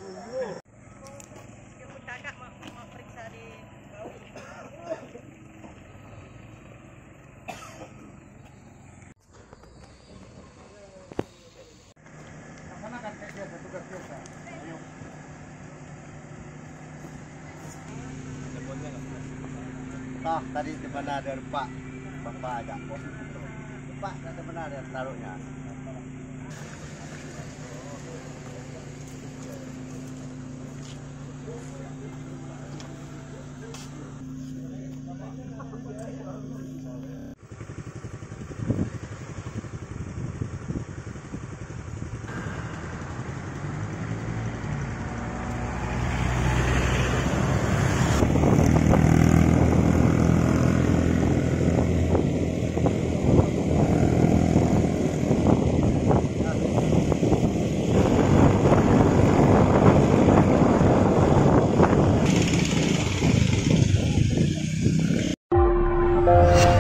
Dia pun kakak mau periksa di bau. Mana kan kayak biasa, tugas biasa. Ayo. Ah, tadi di mana ada Pak? Bapak agak positif. Pak, ada mana ada taruhnya? Bye.